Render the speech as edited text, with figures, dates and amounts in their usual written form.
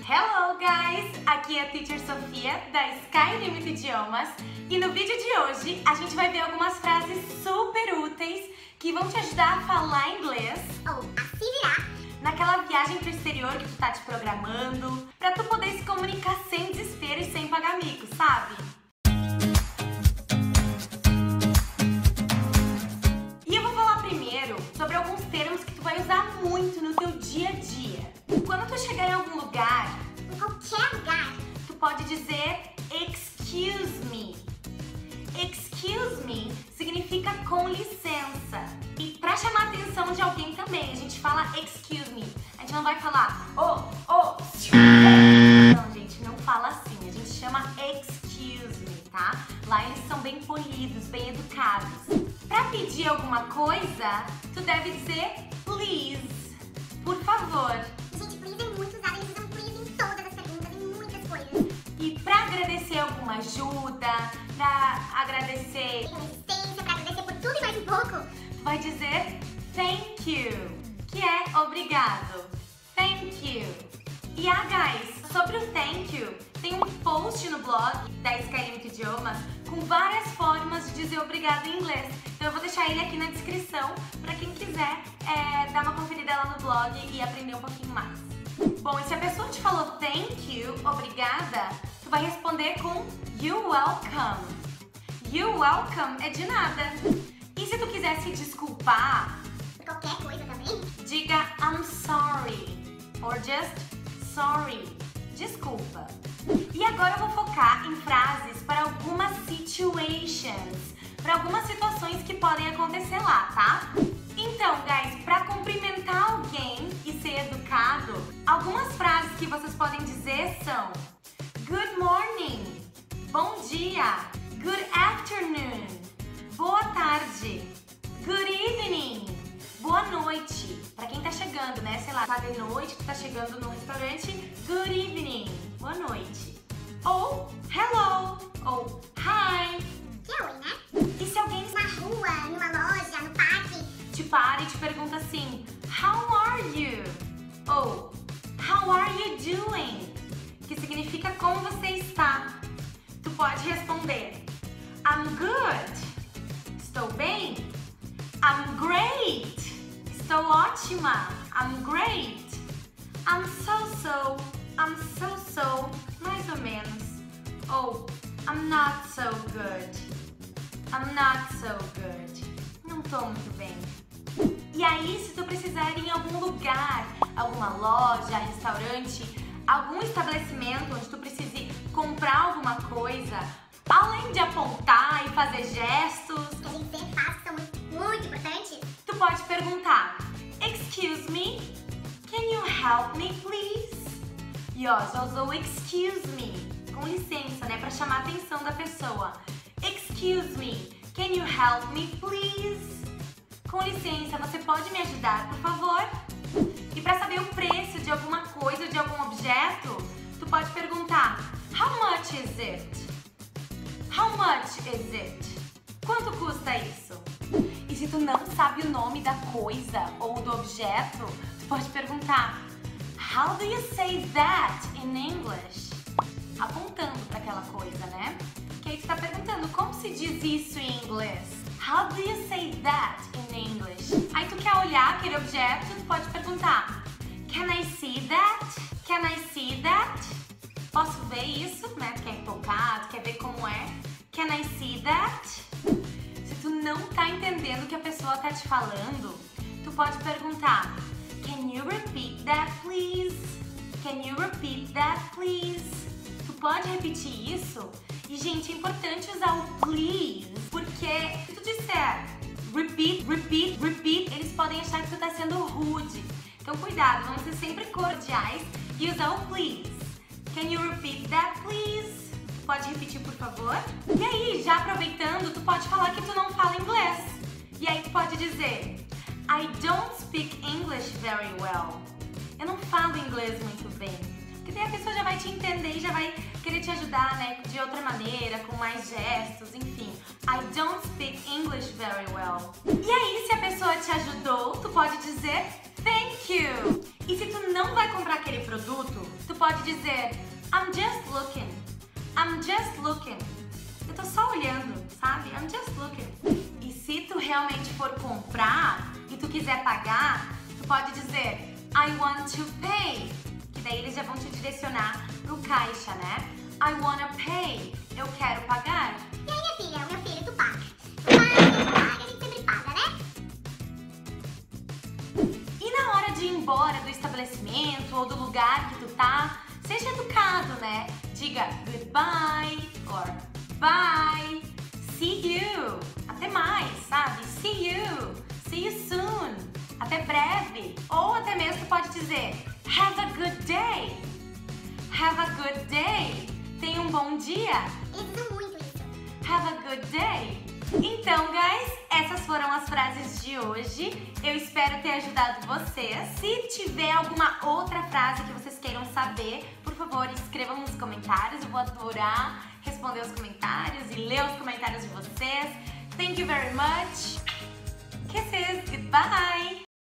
Hello guys! Aqui é a Teacher Sofia da Sky Limit Idiomas e no vídeo de hoje a gente vai ver algumas frases super úteis que vão te ajudar a falar inglês ou a se virar naquela viagem pro exterior que tu tá te programando pra tu poder se comunicar sem desespero e sem pagar mico, sabe? E eu vou falar primeiro sobre alguns termos que tu vai usar muito no teu dia a dia. Quando tu chegar em algum lugar, em qualquer lugar, tu pode dizer excuse me. Excuse me significa com licença. E pra chamar a atenção de alguém também, a gente fala excuse me. A gente não vai falar Não, gente, não fala assim. A gente chama excuse me, tá? Lá eles são bem polidos, bem educados. Pra pedir alguma coisa, tu deve dizer please. Por favor. Gente, please é muito usado. Eles usam please em todas as perguntas, em muitas coisas. E pra agradecer alguma ajuda, pra agradecer resistência, pra agradecer por tudo e mais um pouco, tu vai dizer thank you, que é obrigado. Thank you. E guys, sobre o thank you, tem um post no blog da Sky Limit Idiomas com várias formas de dizer obrigado em inglês. Então eu vou deixar ele aqui na descrição para quem quiser dar uma conferida lá no blog e aprender um pouquinho mais. Bom, e se a pessoa te falou thank you, obrigada, tu vai responder com you're welcome. You're welcome é de nada. E se tu quiser se desculpar, por qualquer coisa também, diga I'm sorry or just sorry. Desculpa. E agora eu vou focar em frases para algumas situations, para algumas situações que podem acontecer lá, tá? Então, guys, para cumprimentar alguém e ser educado, algumas frases que vocês podem dizer são good morning, bom dia, good afternoon, boa tarde, good evening, boa noite. Para quem tá chegando, né? Sei lá, tá de noite, tá chegando no restaurante, good evening, boa noite. Ou hello, ou hi. que é oi, né? E se alguém Na rua, numa loja, no parque, te para e te pergunta assim, how are you? Ou how are you doing? Que significa como você está. Tu pode responder I'm good. Estou bem. I'm great. Estou ótima. I'm great. I'm so-so. I'm so-so. Mais ou menos. Ou I'm not so good. I'm not so good. Não tô muito bem. E aí, se tu precisar ir em algum lugar, alguma loja, restaurante, algum estabelecimento onde tu precise comprar alguma coisa, além de apontar e fazer gestos, que a gente sempre faz, que são muito importantes, tu pode perguntar excuse me, can you help me please? E ó, já usou excuse me, com licença, né, pra chamar a atenção da pessoa. Excuse me, can you help me please? Com licença, você pode me ajudar, por favor? E para saber o preço de alguma coisa, de algum objeto, tu pode perguntar how much is it? How much is it? Quanto custa isso? E se tu não sabe o nome da coisa ou do objeto, tu pode perguntar how do you say that in English? Apontando para aquela coisa, né? Que aí tu tá perguntando como se diz isso em inglês? How do you say that in English? Aí tu quer olhar aquele objeto, tu pode perguntar can I see that? Can I see that? Posso ver isso? Né? Tu quer tocar, tu quer ver como é? Can I see that? Se tu não tá entendendo o que a pessoa tá te falando, tu pode perguntar can you repeat that please? Can you repeat that please? Tu pode repetir isso? E, gente, é importante usar o please, porque se tu disser repeat, repeat, repeat, eles podem achar que tu tá sendo rude. Então, cuidado, vamos ser sempre cordiais e usar o please. Can you repeat that, please? Tu pode repetir, por favor? E aí, já aproveitando, tu pode falar que tu não fala inglês. E aí, tu pode dizer I don't speak English very well. Eu não falo inglês muito bem. Porque daí a pessoa já vai te entender e já vai querer te ajudar, né, de outra maneira, com mais gestos, enfim. I don't speak English very well. E aí, se a pessoa te ajudou, tu pode dizer thank you. E se tu não vai comprar aquele produto, tu pode pode dizer I'm just looking. I'm just looking. Eu tô só olhando, sabe? I'm just looking. E se tu realmente for comprar e tu quiser pagar, tu pode dizer I want to pay. Que daí eles já vão te direcionar pro caixa, né? I wanna pay. Eu quero pagar. E aí, minha filha, o meu filho, tu paga. Tu paga, a gente sempre paga, né? E na hora de ir embora do estabelecimento ou do lugar que tu tá, seja educado, né? Diga goodbye or bye. See you. Até mais, sabe? See you. See you soon. Até breve. Ou até mesmo tu pode dizer have a good day. Have a good day. Tenha um bom dia. Eles usam muito isso. Have a good day. Então, guys, essas foram as frases de hoje. Eu espero ter ajudado vocês. Se tiver alguma outra frase que vocês queiram saber, por favor, escrevam nos comentários. Eu vou adorar responder os comentários e ler os comentários de vocês. Thank you very much. Kisses. Goodbye.